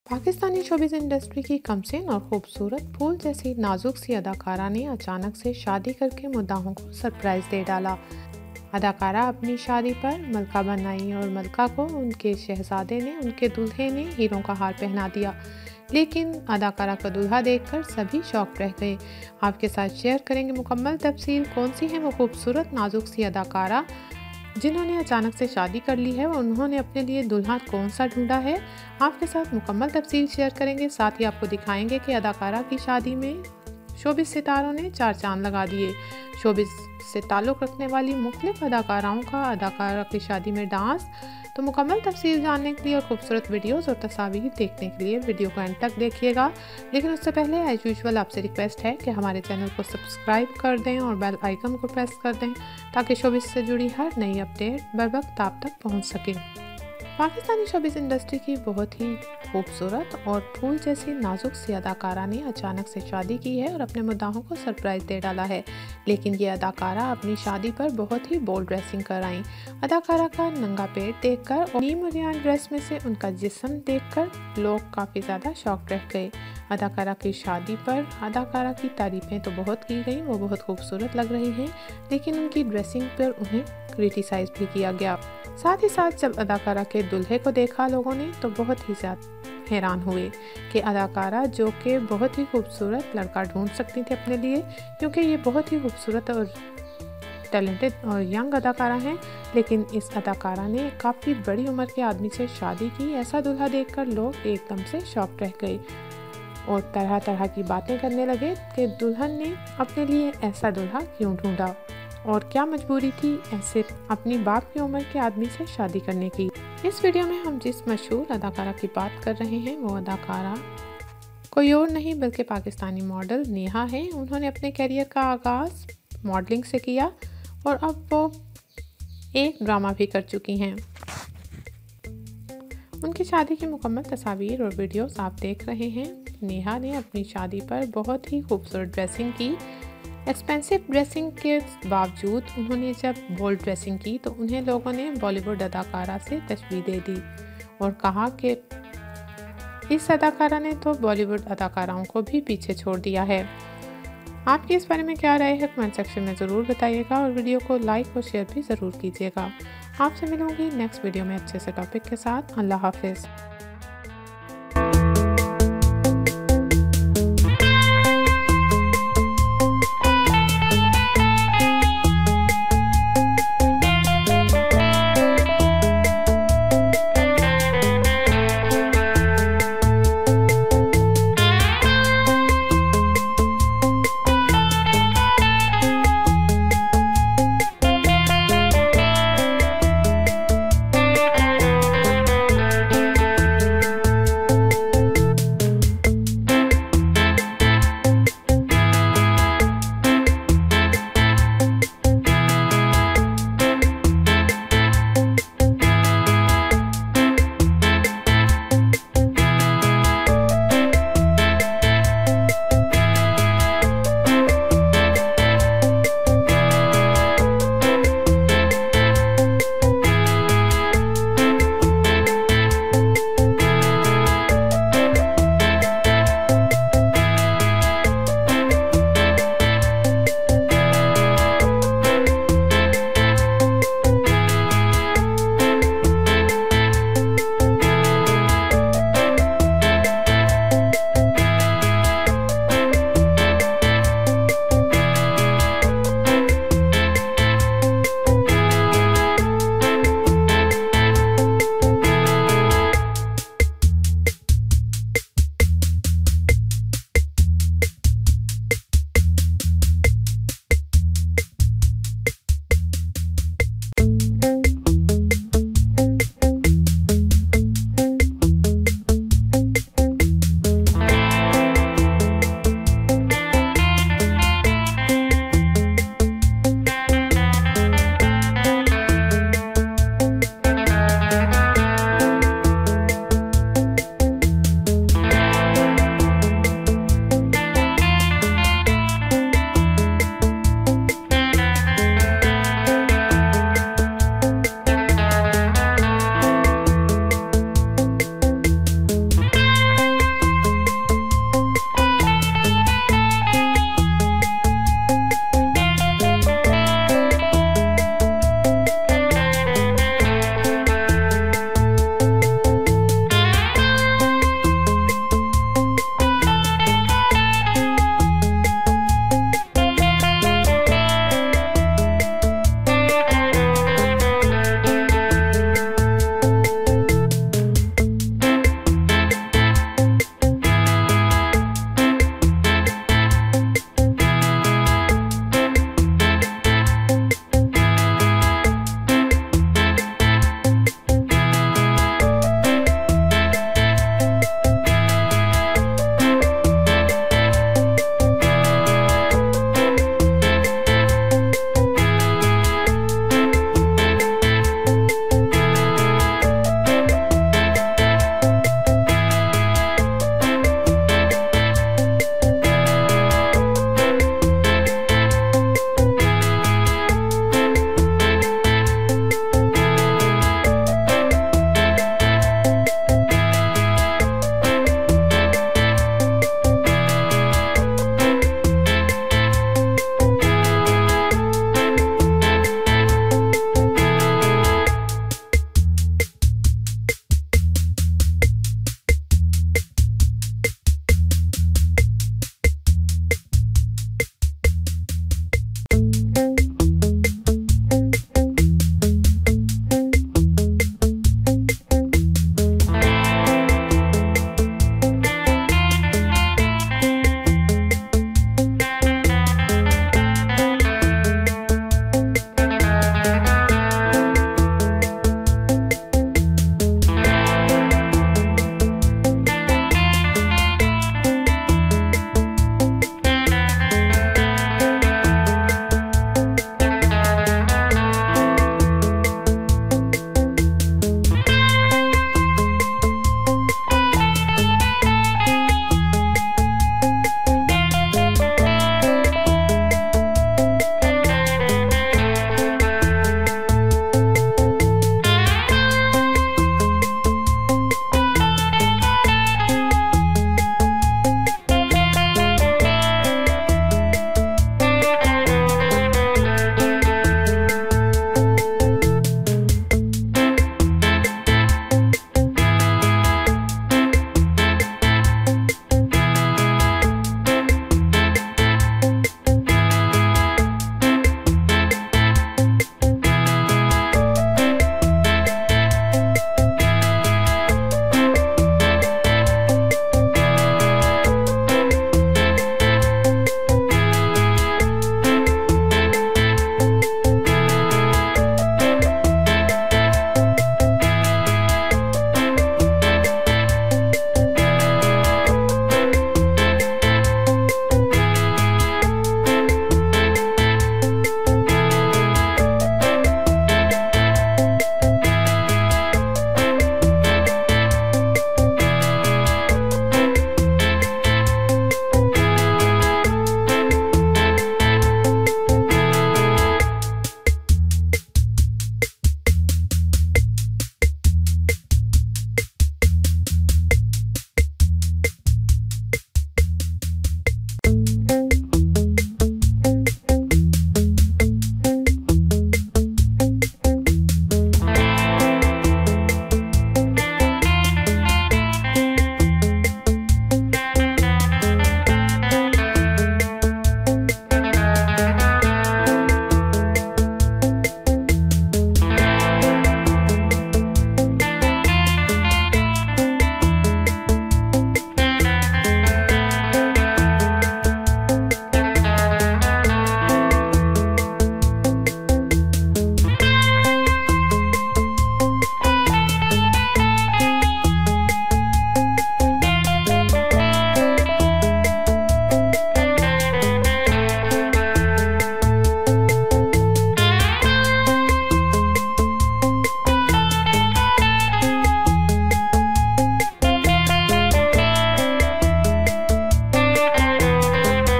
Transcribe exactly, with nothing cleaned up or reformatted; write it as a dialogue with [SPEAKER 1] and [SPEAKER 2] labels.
[SPEAKER 1] Pakistani showbiz industry की कमसिन और खूबसूरत फूल जैसी नाजुक सी अदाकारा ने अचानक से शादी करके मुद्दाहों को सरप्राइज दे डाला। अदाकारा अपनी शादी पर मलका बनाई और मलका को उनके शहजादे ने उनके दूल्हे ने हीरों का हार पहना दिया। लेकिन अदाकारा का दूल्हा देखकर सभी शौक रह गए। आपके साथ शेयर करेंगे मुकम्मल तफसील कौन सी है वो खूबसूरत नाजुक सी अदाकारा जिन्होंने अचानक से शादी कर ली है और उन्होंने अपने लिए दुल्हा कौन सा ढूंढा है। आपके साथ मुकम्मल तफसील शेयर करेंगे, साथ ही आपको दिखाएंगे कि अदाकारा की शादी में शोबिज़ सितारों ने चार चांद लगा दिए। शोबिज़ से ताल्लुक़ रखने वाली मुख्तलिफ अदाकाराओं का अदाकारा की शादी में डांस। तो मुकम्मल तफसील जानने के लिए और खूबसूरत वीडियोस और तस्वीर देखने के लिए वीडियो को एंड तक देखिएगा। लेकिन उससे पहले एज यूजुअल आपसे रिक्वेस्ट है कि हमारे चैनल को सब्सक्राइब कर दें और बेल आइकन को प्रेस कर दें ताकि शोबिज़ से जुड़ी हर नई अपडेट बर वक्त आप तक पहुँच सके। पाकिस्तानी शोबिज़ इंडस्ट्री की बहुत ही खूबसूरत और फूल जैसी नाजुक सी अदाकारा ने अचानक से शादी की है और अपने मुद्दाहों को सरप्राइज दे डाला है। लेकिन ये अदाकारा अपनी शादी पर बहुत ही बोल्ड ड्रेसिंग कर आई। अदाकारा का नंगा पेट देखकर और नीम मुरियान ड्रेस में से उनका जिस्म देखकर लोग काफ़ी ज़्यादा शॉक रह गए। अदाकारा की शादी पर अदाकारा की तारीफ़ें तो बहुत की गई, वो बहुत खूबसूरत लग रही हैं, लेकिन उनकी ड्रेसिंग पर उन्हें क्रिटिसाइज़ भी किया गया। साथ ही साथ जब अदाकारा के दूल्हे को देखा लोगों ने तो बहुत ही ज़्यादा हैरान हुए कि अदाकारा जो कि बहुत ही खूबसूरत लड़का ढूंढ सकती थी अपने लिए, क्योंकि ये बहुत ही खूबसूरत और टैलेंटेड और यंग अदाकारा हैं, लेकिन इस अदाकारा ने काफ़ी बड़ी उम्र के आदमी से शादी की। ऐसा दूल्हा देखकर लोग एकदम से शॉक रह गए और तरह तरह की बातें करने लगे कि दुल्हन ने अपने लिए ऐसा दूल्हा क्यों ढूंढा और क्या मजबूरी थी ऐसे अपनी बाप की उम्र के आदमी से शादी करने की। इस वीडियो में हम जिस मशहूर अदाकारा की बात कर रहे हैं वो अदाकारा कोई और नहीं बल्कि पाकिस्तानी मॉडल नेहा है। उन्होंने अपने करियर का आगाज़ मॉडलिंग से किया और अब वो एक ड्रामा भी कर चुकी हैं। उनकी शादी की मुकम्मल तस्वीर और वीडियोस आप देख रहे हैं। नेहा ने अपनी शादी पर बहुत ही खूबसूरत ड्रेसिंग की। एक्सपेंसिव ड्रेसिंग के बावजूद उन्होंने जब बोल्ड ड्रेसिंग की तो उन्हें लोगों ने बॉलीवुड अदाकारा से तशबीह दे दी और कहा कि इस अदाकारा ने तो बॉलीवुड अदाकाराओं को भी पीछे छोड़ दिया है। आपकी इस बारे में क्या राय है कमेंट सेक्शन में ज़रूर बताइएगा और वीडियो को लाइक और शेयर भी ज़रूर कीजिएगा। आपसे मिलूंगी नेक्स्ट वीडियो में अच्छे से टॉपिक के साथ। अल्लाह हाफिज़।